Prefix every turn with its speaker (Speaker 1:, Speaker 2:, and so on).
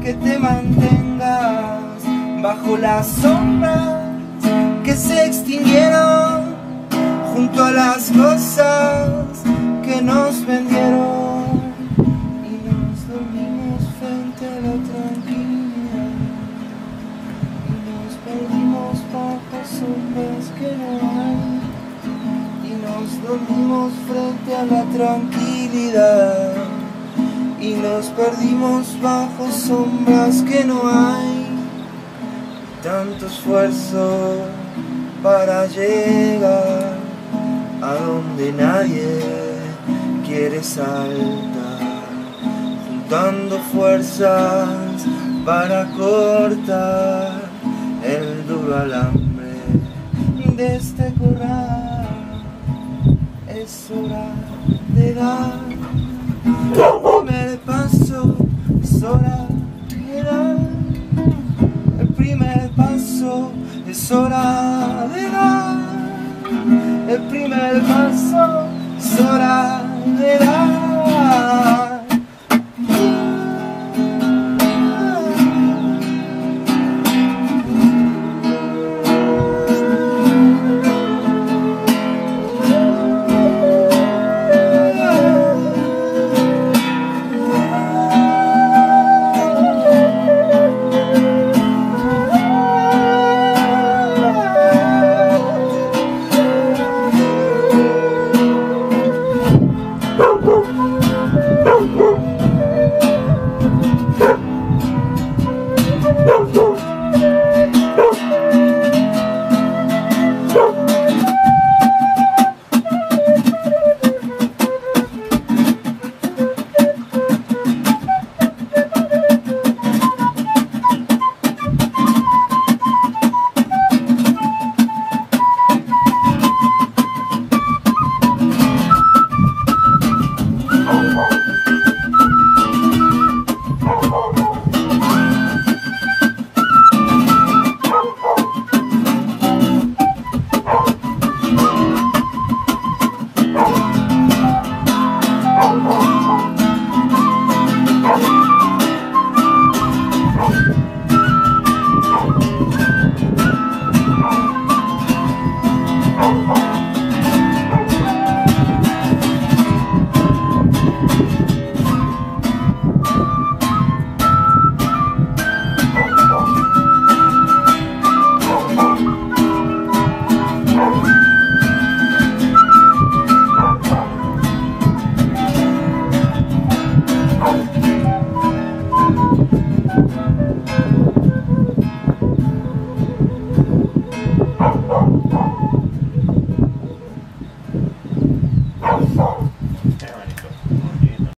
Speaker 1: que te mantengas bajo las sombras que se extinguieron, junto a las cosas que nos vendieron, y nos dormimos frente a la tranquilidad, y nos perdimos bajo sombras que no hay, y nos dormimos frente a la tranquilidad, y nos perdimos bajo sombras que no hay. Tanto esfuerzo para llegar a donde nadie quiere saltar, juntando fuerzas para cortar el duro alambre de este corral. Es hora de dar el primer paso, es hora de dar el primer paso, es hora de dar el primer paso, es hora de dar.
Speaker 2: No.